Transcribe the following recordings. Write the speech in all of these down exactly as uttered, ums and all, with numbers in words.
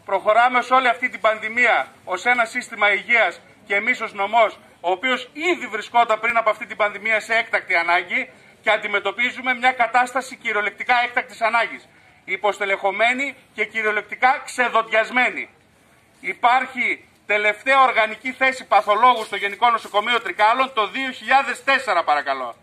Προχωράμε σε όλη αυτή την πανδημία ως ένα σύστημα υγείας και εμείς ως νομός, ο οποίος ήδη βρισκόταν πριν από αυτή την πανδημία σε έκτακτη ανάγκη και αντιμετωπίζουμε μια κατάσταση κυριολεκτικά έκτακτης ανάγκης. Υποστελεχωμένη και κυριολεκτικά ξεδοντιασμένη. Υπάρχει τελευταία οργανική θέση παθολόγου στο Γενικό Νοσοκομείο Τρικάλων το δύο χιλιάδες τέσσερα, παρακαλώ.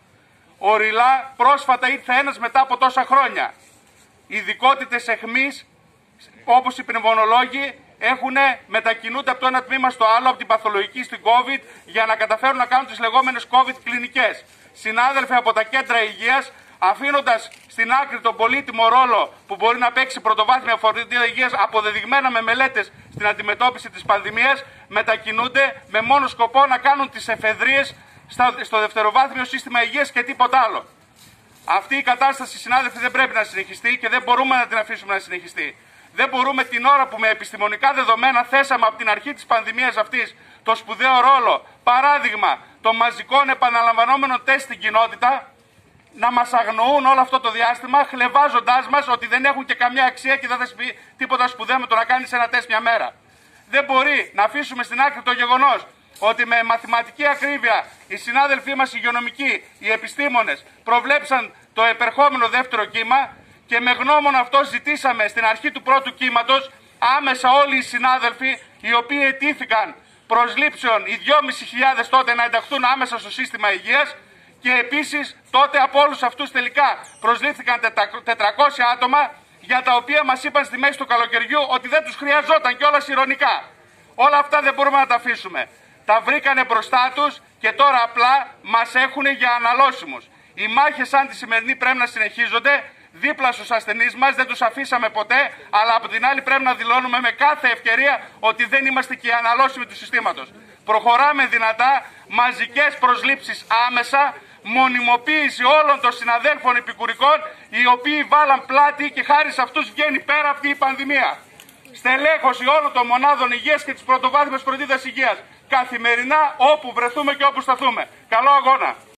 Οριλά πρόσφατα ήρθε ένας μετά από τόσα χρόνια. Ειδικότητες αιχμής, όπως οι πνευμονολόγοι, έχουν μετακινούνται από το ένα τμήμα στο άλλο, από την παθολογική στην COVID, για να καταφέρουν να κάνουν τις λεγόμενες COVID κλινικές. Συνάδελφοι από τα κέντρα υγείας, αφήνοντας στην άκρη τον πολύτιμο ρόλο που μπορεί να παίξει πρωτοβάθμια φροντίδα υγείας, αποδεδειγμένα με μελέτες στην αντιμετώπιση της πανδημίας, μετακινούνται με μόνο σκοπό να κάνουν τις εφεδρείες στο δευτεροβάθμιο σύστημα υγείας και τίποτα άλλο. Αυτή η κατάσταση, συνάδελφοι, δεν πρέπει να συνεχιστεί και δεν μπορούμε να την αφήσουμε να συνεχιστεί. Δεν μπορούμε την ώρα που με επιστημονικά δεδομένα θέσαμε από την αρχή της πανδημίας αυτής το σπουδαίο ρόλο, παράδειγμα των μαζικών επαναλαμβανόμενων τεστ στην κοινότητα, να μας αγνοούν όλο αυτό το διάστημα, χλευάζοντάς μας ότι δεν έχουν και καμιά αξία και δεν θα πει τίποτα σπουδαίο με το να κάνεις ένα τεστ μια μέρα. Δεν μπορεί να αφήσουμε στην άκρη το γεγονός ότι με μαθηματική ακρίβεια οι συνάδελφοί μας, οι υγειονομικοί, οι επιστήμονες προβλέψαν το επερχόμενο δεύτερο κύμα και με γνώμονα αυτό ζητήσαμε στην αρχή του πρώτου κύματος άμεσα όλοι οι συνάδελφοι οι οποίοι αιτήθηκαν προσλήψεων οι δυόμισι χιλιάδες τότε να ενταχθούν άμεσα στο σύστημα υγείας και επίσης τότε από όλους αυτούς τελικά προσλήφθηκαν τετρακόσια άτομα για τα οποία μας είπαν στη μέση του καλοκαιριού ότι δεν τους χρειαζόταν κιόλας ηρωνικά. Όλα αυτά δεν μπορούμε να τα αφήσουμε. Τα βρήκανε μπροστά τους και τώρα απλά μας έχουν για αναλώσιμους. Οι μάχες σαν τη σημερινή πρέπει να συνεχίζονται δίπλα στους ασθενείς μας, δεν τους αφήσαμε ποτέ, αλλά από την άλλη πρέπει να δηλώνουμε με κάθε ευκαιρία ότι δεν είμαστε και οι αναλώσιμοι του συστήματος. Προχωράμε δυνατά, μαζικές προσλήψεις άμεσα, μονιμοποίηση όλων των συναδέλφων επικουρικών, οι οποίοι βάλαν πλάτη και χάρη σε αυτούς βγαίνει πέρα αυτή η πανδημία. Στελέχωση όλων των μονάδων υγείας και της πρωτοβάθμιας φροντίδας υγείας. Καθημερινά όπου βρεθούμε και όπου σταθούμε. Καλό αγώνα!